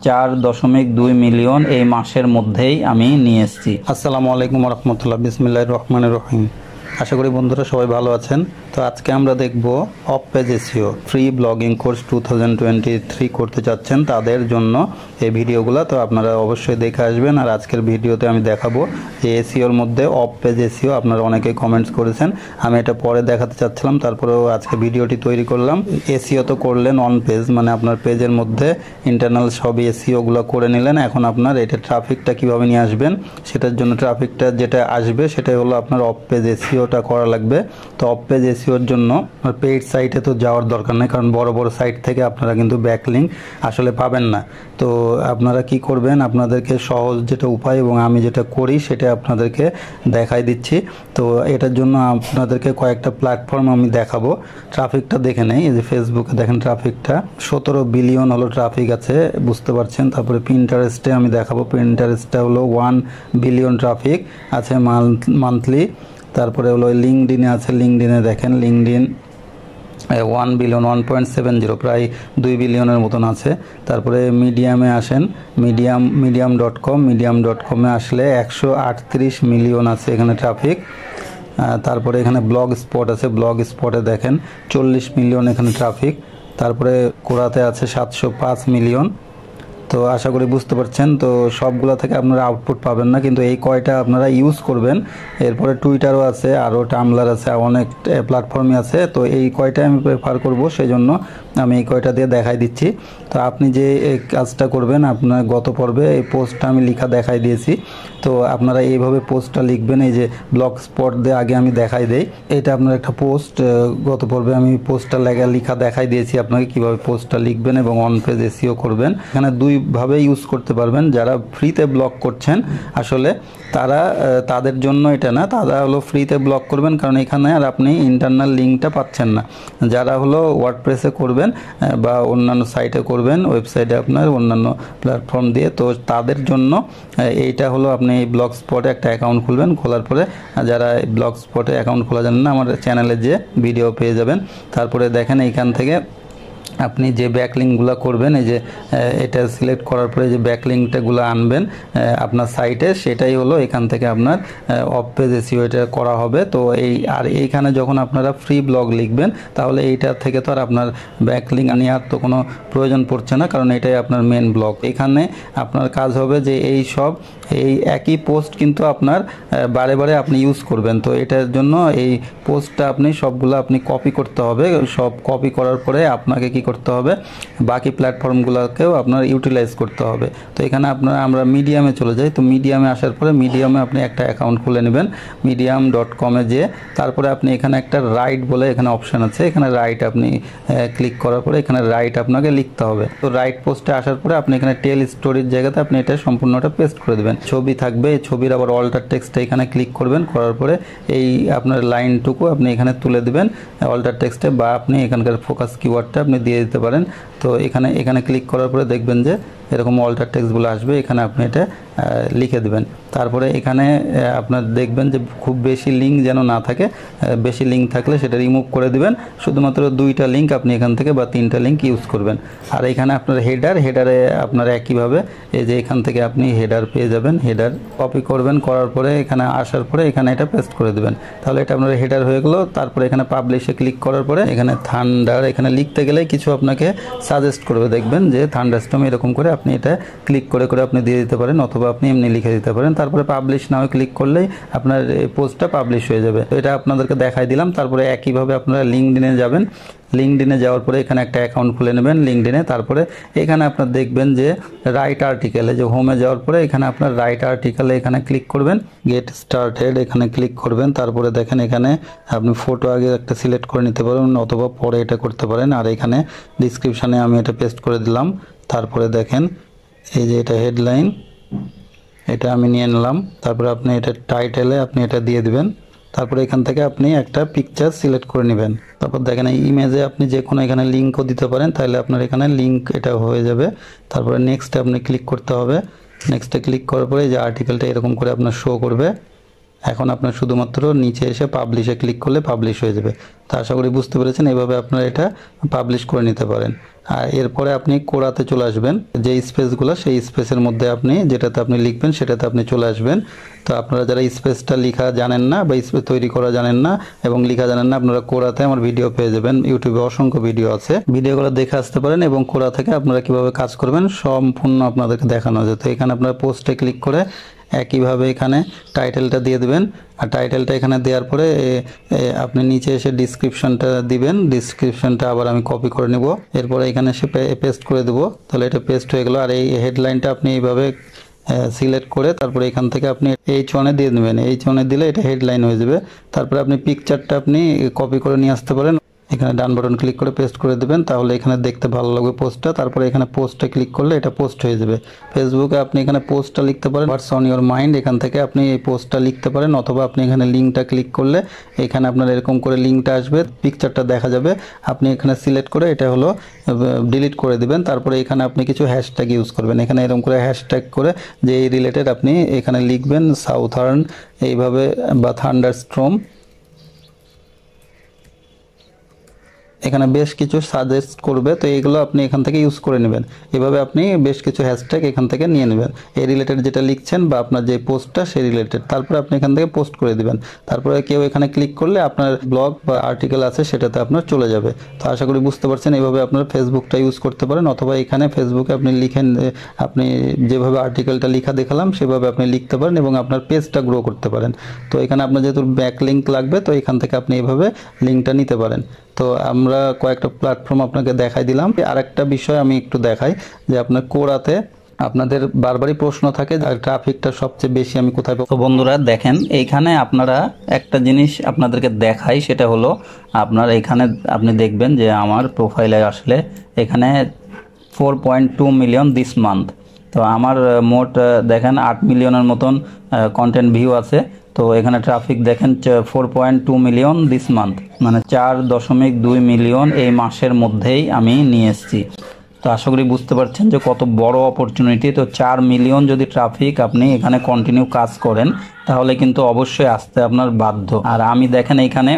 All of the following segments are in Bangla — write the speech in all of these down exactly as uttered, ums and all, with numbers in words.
চার দশমিক দুই মিলিয়ন এই মাসের মধ্যেই আমি নিয়ে এসেছি। আসসালামু আলাইকুম রহমতুল্লাহ, বিসমিল্লাহির রহমানির রহিম। আশা করি বন্ধুরা সবাই ভালো আছেন। তো আজকে আমরা দেখব off page SEO free blogging course two thousand twenty three করতে চাচ্ছেন তাদের জন্য এই ভিডিওগুলো। তো আপনারা অবশ্যই দেখে আসবেন। আর আজকের ভিডিওতে আমি দেখাবো যে এসইওর মধ্যে অফ পেজ এসইও। আপনারা অনেকেই কমেন্টস করেছেন, আমি এটা পরে দেখাতে চাচ্ছিলাম, তারপরেও আজকে ভিডিওটি তৈরি করলাম। এসইও তো করলেন অন পেজ, মানে আপনার পেজের মধ্যে ইন্টারনাল সব এসইওগুলো করে নিলেন। এখন আপনার এটা ট্রাফিকটা কীভাবে নিয়ে আসবেন, সেটার জন্য ট্রাফিকটা যেটা আসবে সেটাই হলো আপনার অফ পেজ এসইওটা করা লাগবে। তো অফ পেজ এসইওর জন্য পেইড সাইটে তো যাওয়ার দরকার নেই, কারণ বড় বড় সাইট থেকে আপনারা কিন্তু ব্যাকলিঙ্ক আসলে পাবেন না। তো আপনারা কি করবেন, আপনাদেরকে সহজ যেটা উপায় এবং আমি যেটা করি সেটা আপনাদেরকে দেখাই দিচ্ছি। তো এটার জন্য আপনাদেরকে কয়েকটা প্ল্যাটফর্ম আমি দেখাবো। ট্রাফিকটা দেখে নেই, এই যে ফেসবুকে দেখেন ট্রাফিকটা সতেরো বিলিয়ন হলো ট্রাফিক আছে, বুঝতে পারছেন। তারপরে পিন্টারেস্টে আমি দেখাবো, পিন্টারেস্টটা হলো ওয়ান বিলিয়ন ট্রাফিক আছে মান্থলি। তারপরে হলো লিঙ্কডিনে আছে, লিঙ্কডিনে দেখেন LinkedIn one billion one point seven zero প্রায় দুই বিলিয়নের মতন আছে। তারপরে মিডিয়ামে আসেন, Medium Medium dot com Medium dot কমে আসলে একশো আটত্রিশ মিলিয়ন আছে এখানে ট্রাফিক। তারপরে এখানে ব্লগ স্পট আছে, ব্লগ স্পটে দেখেন চল্লিশ মিলিয়ন এখানে ট্রাফিক। তারপরে কোরাতে আছে সাতশো পাঁচ মিলিয়ন। তো আশা করি বুঝতে পারছেন। তো সবগুলো থেকে আপনারা আউটপুট পাবেন না, কিন্তু এই কয়টা আপনারা ইউজ করবেন। এরপরে টুইটারও আছে, আরও টামলার আছে, অনেক প্ল্যাটফর্মে আছে। তো এই কয়টা আমি প্রেফার করব, সেই জন্য আমি এই কয়টা দিয়ে দেখাই দিচ্ছি। তো আপনি যে এই কাজটা করবেন, আপনার গত পর্বে এই পোস্টটা আমি লিখা দেখাই দিয়েছি। তো আপনারা এইভাবে পোস্টটা লিখবেন। এই যে ব্লগ স্পট দিয়ে আগে আমি দেখাই দেই, এটা আপনার একটা পোস্ট, গত পর্বে আমি পোস্টটা লেখা লিখা দেখাই দিয়েছি আপনাকে কিভাবে পোস্টটা লিখবেন এবং অন পেজ এসইও করবেন। এখানে দুই ভাবে ইউজ করতে পারবেন। যারা ফ্রিতে ব্লগ করছেন আসলে তারা তাদের জন্য এটা না, তারা হলো ফ্রিতে ব্লগ করবেন, কারণ এখানে আর আপনি ইন্টারনাল লিঙ্কটা পাচ্ছেন না। যারা হলো ওয়ার্ডপ্রেসে করবেন বা অন্যান্য সাইটে করবেন, ওয়েবসাইটে আপনার অন্যান্য প্ল্যাটফর্ম দিয়ে, তো তাদের জন্য এইটা হলো আপনি এই ব্লগ স্পটে একটা অ্যাকাউন্ট খুলবেন। খোলার পরে যারা ব্লগ স্পটে অ্যাকাউন্ট খোলা জানেন না, আমার চ্যানেলে যে ভিডিও পেয়ে যাবেন। তারপরে দেখেন এইখান থেকে আপনি যে ব্যাকলিঙ্কগুলো করবেন, এই যে এটা সিলেক্ট করার পরে যে ব্যাকলিঙ্কটাগুলো আনবেন আপনার সাইটে, সেটাই হলো এখান থেকে আপনার অফ পেজ এসইও এটা করা হবে। তো এই আর এইখানে যখন আপনারা ফ্রি ব্লগ লিখবেন, তাহলে এইটা থেকে তো আর আপনার ব্যাকলিঙ্ক নেওয়ার তো কোনো প্রয়োজন পড়ছে না, কারণ এটাই আপনার মেন ব্লগ। এখানে আপনার কাজ হবে যে এই সব এই একই পোস্ট কিন্তু আপনার বারে বারে আপনি ইউজ করবেন। তো এটার জন্য এই পোস্টটা আপনি সবগুলো আপনি কপি করতে হবে। সব কপি করার পরে আপনাকে কি করতে হবে, বাকি প্ল্যাটফর্মগুলোকেও আপনার ইউটিলাইজ করতে হবে। তো এখানে আপনার আমরা মিডিয়ামে চলে যাই। তো মিডিয়ামে আসার পরে মিডিয়ামে আপনি একটা অ্যাকাউন্ট খুলে নেবেন মিডিয়াম ডট কমে যেয়ে। তারপরে আপনি এখানে একটা রাইট বলে এখানে অপশান আছে, এখানে রাইট আপনি ক্লিক করার পরে এখানে রাইট আপনাকে লিখতে হবে। তো রাইট পোস্টে আসার পরে আপনি এখানে টেল স্টোরির জায়গাতে আপনি এটা সম্পূর্ণটা পেস্ট করে দেবেন। ছবি থাকবে, এই ছবির আবার অল্টার টেক্সটে এখানে ক্লিক করবেন, করার পরে এই আপনার লাইনটুকু আপনি এখানে তুলে দেবেন অল্টার টেক্সটে, বা আপনি এখানকার ফোকাস কিওয়ার্ডটা আপনি দিয়ে দিতে পারেন। তো এখানে এখানে ক্লিক করার পরে দেখবেন যে এরকম অল্টার টেক্সটগুলো আসবে, এখানে আপনি এটা লিখে দেবেন। তারপরে এখানে আপনার দেখবেন যে খুব বেশি লিঙ্ক যেন না থাকে, বেশি লিঙ্ক থাকলে সেটা রিমুভ করে দিবেন। শুধুমাত্র দুইটা লিঙ্ক আপনি এখান থেকে বা তিনটা লিঙ্ক ইউজ করবেন। আর এখানে আপনার হেডার, হেডারে আপনার একইভাবে এই যে এখান থেকে আপনি হেডার পেয়ে যাবেন। হেডার কপি করবেন, করার পরে এখানে আসার পরে এখানে এটা পেস্ট করে দেবেন, তাহলে এটা আপনার হেডার হয়ে গেলো। তারপরে এখানে পাবলিশে ক্লিক করার পরে এখানে থান্ডার, এখানে লিখতে গেলে কিছু আপনাকে সাজেস্ট করবে, দেখবেন যে থান্ডারস্টর্ম এরকম করে আপনি এটা ক্লিক করে করে আপনি দিয়ে দিতে পারেন, অথবা আপনি এমনি লিখে দিতে পারেন। তারপরে পাবলিশ নাও ক্লিক করলেই আপনার পোস্টটা পাবলিশ হয়ে যাবে। তো এটা আপনাদেরকে দেখাই দিলাম। তারপরে একইভাবে আপনারা লিঙ্কডিনে যাবেন, লিঙ্কডিনে যাওয়ার পরে এখানে একটা অ্যাকাউন্ট খুলে নেবেন লিঙ্কডিনে। তারপরে এখানে আপনার দেখবেন যে রাইট আর্টিকেলে, যে হোমে যাওয়ার পরে এখানে আপনার রাইট আর্টিকেলে এখানে ক্লিক করবেন, গেট স্টার্টেড এখানে ক্লিক করবেন। তারপরে দেখেন এখানে আপনি ফটো আগে একটা সিলেক্ট করে নিতে পারেন, অথবা পরে এটা করতে পারেন। আর এখানে ডিসক্রিপশানে আমি এটা পেস্ট করে দিলাম। তারপরে দেখেন এই যে এটা হেডলাইন, এটা আমি নিয়ে নিলাম। তারপরে আপনি এটা টাইটেলে আপনি এটা দিয়ে দিবেন। তারপরে এখান থেকে আপনি একটা পিকচার সিলেক্ট করে নেবেন। তারপর দেখেন এই ইমেজে আপনি যে কোনো এখানে লিঙ্কও দিতে পারেন, তাহলে আপনার এখানে লিঙ্ক এটা হয়ে যাবে। তারপরে নেক্সটে আপনি ক্লিক করতে হবে। নেক্সটে ক্লিক করার পরে যে আর্টিকেলটা এরকম করে আপনার শো করবে, এখন আপনার শুধুমাত্র নিচে এসে পাবলিশে ক্লিক করলে পাবলিশ হয়ে যাবে। তো আশা করি বুঝতে পেরেছেন, এভাবে আপনারা এটা পাবলিশ করে নিতে পারেন। আর এরপরে আপনি কোরাতে চলে আসবেন, যে স্পেসগুলো সেই স্পেসের মধ্যে আপনি যেটাতে আপনি লিখবেন সেটাতে আপনি চলে আসবেন। তো আপনারা যারা স্পেসটা লেখা জানেন না বা স্পেস তৈরি করা জানেন না এবং লেখা জানেন না, আপনারা কোরাতে আমার ভিডিও পেয়ে যাবেন। ইউটিউবে অসংখ্য ভিডিও আছে, ভিডিওগুলো দেখে আসতে পারেন এবং কোরা থেকে আপনারা কিভাবে কাজ করবেন সম্পূর্ণ আপনাদেরকে দেখানো আছে। তো এখানে আপনারা পোস্টে ক্লিক করে একইভাবে এখানে টাইটেলটা দিয়ে দেবেন। আর টাইটেলটা এখানে দেওয়ার পরে আপনি নিচে এসে ডিসক্রিপশনটা দিবেন। ডিসক্রিপশনটা আবার আমি কপি করে নেব, এরপরে এখানে এসে পেস্ট করে দেবো। তাহলে এটা পেস্ট হয়ে গেল। আর এই হেডলাইনটা আপনি এইভাবে সিলেক্ট করে তারপরে এখান থেকে আপনি এইচ ওয়ানে দিয়ে দেবেন। এইচ ওয়ানে দিলে এটা হেডলাইন হয়ে যাবে। তারপরে আপনি পিকচারটা আপনি কপি করে নিয়ে আসতে পারেন, এখানে ডান বাটন ক্লিক করে পেস্ট করে দেবেন। তাহলে এখানে দেখতে ভালো লাগবে পোস্টটা। তারপরে এখানে পোস্টে ক্লিক করলে এটা পোস্ট হয়ে যাবে। ফেসবুকে আপনি এখানে পোস্টটা লিখতে পারেন, হোয়াটস অন ইউর মাইন্ড, এখান থেকে আপনি এই পোস্টটা লিখতে পারেন। অথবা আপনি এখানে লিঙ্কটা ক্লিক করলে এখানে আপনার এরকম করে লিঙ্কটা আসবে, পিকচারটা দেখা যাবে। আপনি এখানে সিলেক্ট করে এটা হলো ডিলিট করে দিবেন। তারপরে এখানে আপনি কিছু হ্যাশট্যাগ ইউজ করবেন, এখানে এরকম করে হ্যাশট্যাগ করে যে এই রিলেটেড আপনি এখানে লিখবেন, সাউথার্ন এইভাবে বা থান্ডারস্টর্ম। এখানে বেশ কিছু সাজেস্ট করবে, তো এইগুলো আপনি এখান থেকে ইউজ করে নেবেন। এভাবে আপনি বেশ কিছু হ্যাশট্যাগ এখান থেকে নিয়ে নেবেন, এই রিলেটেড যেটা লিখছেন বা আপনার যে পোস্টটা সেই রিলেটেড। তারপরে আপনি এখান থেকে পোস্ট করে দিবেন। তারপরে কেউ এখানে ক্লিক করলে আপনার ব্লগ বা আর্টিকেল আছে সেটাতে আপনার চলে যাবে। তো আশা করি বুঝতে পারছেন, এইভাবে আপনার ফেসবুকটা ইউজ করতে পারেন। অথবা এখানে ফেসবুকে আপনি লিখেন, আপনি যেভাবে আর্টিকেলটা লেখা দেখালাম সেভাবে আপনি লিখতে পারেন এবং আপনার পেজটা গ্রো করতে পারেন। তো এখানে আপনার যেহেতু ব্যাক লিঙ্ক লাগবে, তো এখান থেকে আপনি এইভাবে লিঙ্কটা নিতে পারেন। তো আমরা কয়েকটা প্ল্যাটফর্ম আপনাকে দেখাই দিলাম। আর একটা বিষয় আমি একটু দেখাই যে আপনার কোরাতে আপনাদের বারবারই প্রশ্ন থাকে যে ট্রাফিকটা সবচেয়ে বেশি আমি কোথায় পাবো। তো বন্ধুরা দেখেন, এইখানে আপনারা একটা জিনিস আপনাদেরকে দেখাই, সেটা হলো আপনার এখানে আপনি দেখবেন যে আমার প্রোফাইলে আসলে এখানে four point two million this month. তো আমার মোট দেখেন আট মিলিয়নের মতন কন্টেন্ট ভিউ আছে। তো এখানে ট্রাফিক দেখেন four point two million this month, মানে চার দশমিক দুই মিলিয়ন এই মাসের মধ্যেই আমি নিয়ে এসেছি। তো আশা করি বুঝতে পারছেন যে কত বড় অপরচুনিটি। তো চার মিলিয়ন যদি ট্রাফিক আপনি এখানে কন্টিনিউ কাজ করেন তাহলে কিন্তু অবশ্যই আসতে আপনার বাধ্য। আর আমি দেখেন এখানে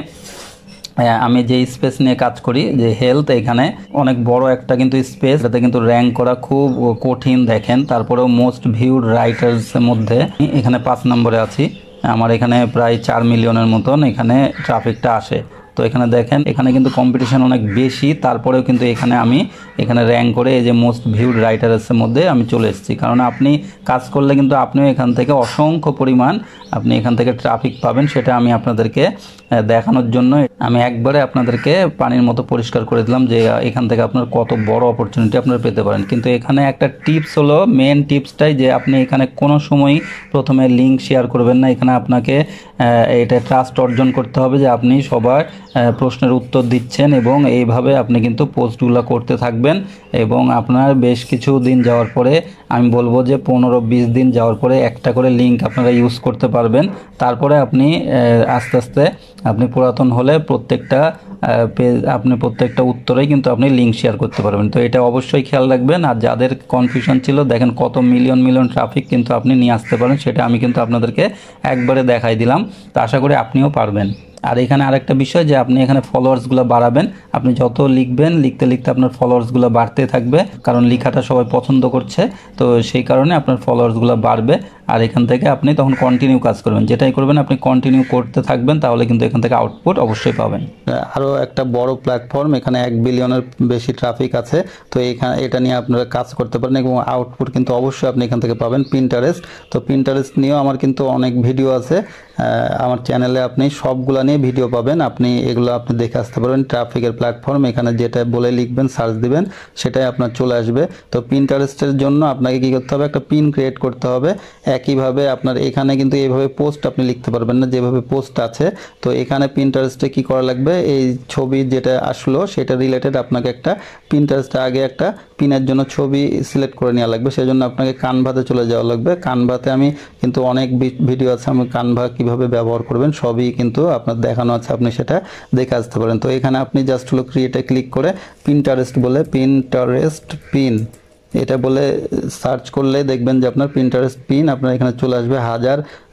আমি যে স্পেস নিয়ে কাজ করি, যে হেলথ, এখানে অনেক বড় একটা কিন্তু স্পেস, এটাতে কিন্তু র্যাঙ্ক করা খুব কঠিন। দেখেন তারপরেও মোস্ট ভিউড রাইটার্সের মধ্যে এখানে পাঁচ নম্বরে আছি। আমার এখানে প্রায় চার মিলিয়নের মতন এখানে ট্রাফিকটা আসে। তো এখানে দেখেন এখানে কিন্তু কম্পিটিশন অনেক বেশি, তারপরেও কিন্তু এখানে আমি এখানে র্যাঙ্ক করে এই যে মোস্ট ভিউড রাইটার্সের মধ্যে আমি চলে এসেছি। কারণ আপনি কাজ করলে কিন্তু আপনিও এখান থেকে অসংখ্য পরিমাণ আপনি এখান থেকে ট্রাফিক পাবেন। সেটা আমি আপনাদেরকে দেখানোর জন্য আমি একবারে আপনাদেরকে পানির মতো পরিষ্কার করে দিলাম যে এখান থেকে আপনার কত বড় অপরচুনিটি আপনারা পেতে পারেন। কিন্তু এখানে একটা টিপস হলো, মেন টিপসটাই যে আপনি এখানে কোনো সময়ই প্রথমে লিঙ্ক শেয়ার করবেন না। এখানে আপনাকে এটা ট্রাস্ট অর্জন করতে হবে যে আপনি সবার প্রশ্নের উত্তর দিচ্ছেন এবং এইভাবে আপনি কিন্তু পোস্টগুলো করতে থাকবেন। এবং আপনার বেশ কিছু দিন যাওয়ার পরে, আমি বলবো যে পনেরো বিশ দিন যাওয়ার পরে একটা করে লিঙ্ক আপনারা ইউজ করতে পারবেন। তারপরে আপনি আস্তে আস্তে আপনি পুরাতন হলে প্রত্যেকটা পেজ আপনি প্রত্যেকটা উত্তরেই কিন্তু আপনি লিঙ্ক শেয়ার করতে পারবেন। তো এটা অবশ্যই খেয়াল রাখবেন। আর যাদের কনফিউশন ছিল, দেখেন কত মিলিয়ন মিলিয়ন ট্রাফিক কিন্তু আপনি নিয়ে আসতে পারেন, সেটা আমি কিন্তু আপনাদেরকে একবারে দেখাই দিলাম। তো আশা করি আপনিও পারবেন। আর এখানে আরেকটা বিষয় যে আপনি এখানে ফলোয়ার্সগুলো বাড়াবেন। আপনি যত লিখবেন, লিখতে লিখতে আপনার ফলোয়ার্সগুলো বাড়তে থাকবে, কারণ লেখাটা সবাই পছন্দ করছে। তো সেই কারণে আপনার ফলোয়ার্সগুলো বাড়বে। আর এখান থেকে আপনি তখন কন্টিনিউ কাজ করবেন, যেটাই করবেন আপনি কন্টিনিউ করতে থাকবেন, তাহলে কিন্তু এখান থেকে আউটপুট অবশ্যই পাবেন। আরও একটা বড় প্ল্যাটফর্ম, এখানে এক বিলিয়নের বেশি ট্রাফিক আছে। তো এখানে এটা নিয়ে আপনারা কাজ করতে পারেন এবং আউটপুট কিন্তু অবশ্যই আপনি এখান থেকে পাবেন। পিন্টারেস্ট, তো পিন্টারেস্ট নিয়েও আমার কিন্তু অনেক ভিডিও আছে আমার চ্যানেলে, আপনি সবগুলা নিয়ে ভিডিও পাবেন। আপনি এগুলো আপনি দেখে আসতে পারবেন। ট্রাফিকের প্ল্যাটফর্ম, এখানে যেটা বলে লিখবেন, সার্চ দিবেন, সেটাই আপনার চলে আসবে। তো পিন্টারেস্টের জন্য আপনাকে কি করতে হবে, একটা পিন ক্রিয়েট করতে হবে। একইভাবে আপনার এখানে কিন্তু এইভাবে পোস্ট আপনি লিখতে পারবেন না, যেভাবে পোস্ট আছে। তো এখানে পিন্টারেস্টে কি করা লাগবে, এই ছবি যেটা আসলো সেটা রিলেটেড আপনাকে একটা পিন্টারেস্টে আগে একটা পিনের জন্য ছবি সিলেক্ট করে নেওয়া লাগবে। সেজন্য আপনাকে কানভাতে চলে যাওয়া লাগবে। কানভাতে আমি কিন্তু অনেক ভিডিও আছে, আমি কানভা কিভাবে ব্যবহার করবেন সবই কিন্তু আপনার দেখানো আছে, আপনি সেটা দেখে আসতে পারেন। তো এখানে আপনি জাস্ট হলো ক্রিয়েটে ক্লিক করে পিন্টারেস্ট বলে পিন্টারেস্ট পিন এটা বলে সার্চ করলে দেখবেন যে আপনার পিন্টারেস্ট পিন আপনার এখানে চলে আসবে। হাজার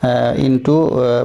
ইন্টু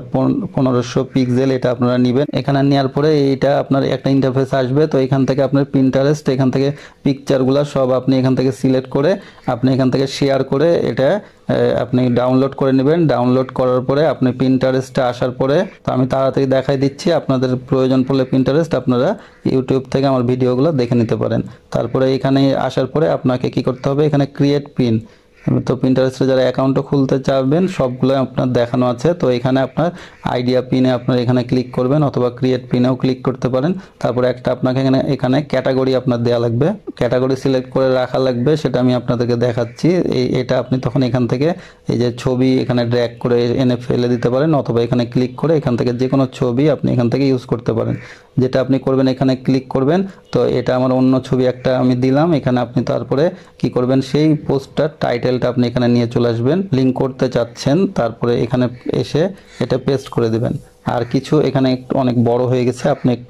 পনেরোশো পিক্সেল এটা আপনারা নেবেন। এখানে নেওয়ার পরে এইটা আপনার একটা ইন্টারফেস আসবে। তো এখান থেকে আপনার পিন্টারেস্ট এখান থেকে পিকচারগুলো সব আপনি এখান থেকে সিলেক্ট করে আপনি এখান থেকে শেয়ার করে এটা আপনি ডাউনলোড করে নেবেন। ডাউনলোড করার পরে আপনি পিন্টারেস্টে আসার পরে, তো আমি তাড়াতাড়ি দেখাই দিচ্ছি, আপনাদের প্রয়োজন পড়লে পিন্টারেস্ট আপনারা ইউটিউব থেকে আমার ভিডিওগুলো দেখে নিতে পারেন। তারপরে এখানে আসার পরে আপনাকে কি করতে হবে, এখানে ক্রিয়েট পিন, তো পিন্টারেস্টে যারা অ্যাকাউন্টও খুলতে চাইবেন সবগুলো আপনার দেখানো আছে। তো এখানে আপনার আইডিয়া পিনে আপনার এখানে ক্লিক করবেন অথবা ক্রিয়েট পিনেও ক্লিক করতে পারেন। তারপরে একটা আপনাকে এখানে এখানে ক্যাটাগরি আপনার দেওয়া লাগবে, ক্যাটাগরি সিলেক্ট করে রাখা লাগবে, সেটা আমি আপনাদেরকে দেখাচ্ছি। এই এটা আপনি তখন এখান থেকে এই যে ছবি এখানে ড্র্যাগ করে এনে ফেলে দিতে পারেন অথবা এখানে ক্লিক করে এখান থেকে যে কোনো ছবি আপনি এখান থেকে ইউজ করতে পারেন। যেটা আপনি করবেন এখানে ক্লিক করবেন। তো এটা আমার অন্য ছবি একটা আমি দিলাম এখানে, আপনি তারপরে কি করবেন সেই পোস্টটার টাইটেলটা আপনি এখানে নিয়ে চলে আসবেন, লিঙ্ক করতে চাচ্ছেন, তারপরে এখানে এসে এটা পেস্ট করে দিবেন। আর কিছু এখানে একটু অনেক বড় হয়ে গেছে, আপনি একটু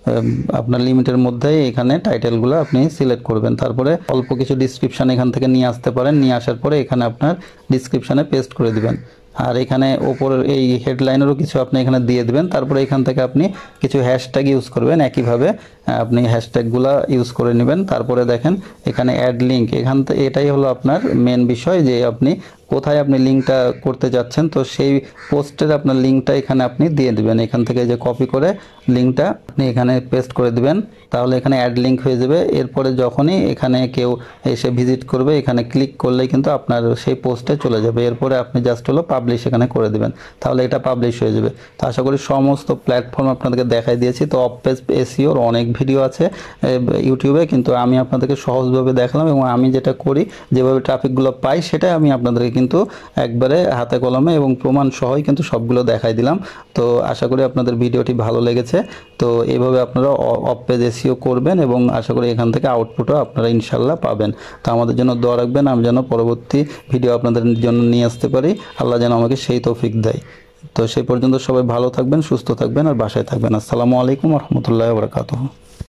আপনার লিমিটের মধ্যেই এখানে টাইটেলগুলো আপনি সিলেক্ট করবেন। তারপরে অল্প কিছু ডিসক্রিপশান এখান থেকে নিয়ে আসতে পারেন, নিয়ে আসার পরে এখানে আপনার ডিসক্রিপশানে পেস্ট করে দিবেন। আর এখানে ওপরের এই হেডলাইনেরও কিছু আপনি এখানে দিয়ে দিবেন। তারপরে এখান থেকে আপনি কিছু হ্যাশট্যাগ ইউজ করবেন, একইভাবে আপনি হ্যাশট্যাগুলো ইউজ করে নেবেন। তারপরে দেখেন এখানে অ্যাড লিঙ্ক, এখান থেকে এটাই হলো আপনার মেন বিষয় যে আপনি কোথায় আপনি লিঙ্কটা করতে যাচ্ছেন। তো সেই পোস্টের আপনার লিঙ্কটা এখানে আপনি দিয়ে দিবেন, এখান থেকে যে কপি করে লিঙ্কটা আপনি এখানে পেস্ট করে দিবেন, তাহলে এখানে অ্যাড লিঙ্ক হয়ে যাবে। এরপরে যখনই এখানে কেউ এসে ভিজিট করবে এখানে ক্লিক করলেই কিন্তু আপনার সেই পোস্টে চলে যাবে। এরপরে আপনি জাস্ট হলো পাবলিশ এখানে করে দিবেন, তাহলে এটা পাবলিশ হয়ে যাবে। তো আশা করি সমস্ত প্ল্যাটফর্ম আপনাদেরকে দেখাই দিয়েছি। তো অফ পেজ এসইওর অনেক ভিডিও আছে ইউটিউবে, কিন্তু আমি আপনাদেরকে সহজভাবে দেখালাম এবং আমি যেটা করি যেভাবে ট্রাফিকগুলো পাই সেটাই আমি আপনাদেরকে কিন্তু একবারে হাতে কলমে এবং প্রমাণ সহই কিন্তু সবগুলো দেখাই দিলাম। তো আশা করি আপনাদের ভিডিওটি ভালো লেগেছে। তো এইভাবে আপনারা অফ পেজ এসইও করবেন এবং আশা করি এখান থেকে আউটপুটও আপনারা ইনশাল্লাহ পাবেন। তো আমাদের জন্য দোয়া রাখবেন, আমি যেন পরবর্তী ভিডিও আপনাদের জন্য নিয়ে আসতে পারি, আল্লাহ যেন আমাকে সেই তৌফিক দেয়। তো সেই পর্যন্ত সবাই ভালো থাকবেন, সুস্থ থাকবেন আর বাসায় থাকবেন। আসসালামু আলাইকুম ওয়া রাহমাতুল্লাহি ওয়া বারাকাতুহু।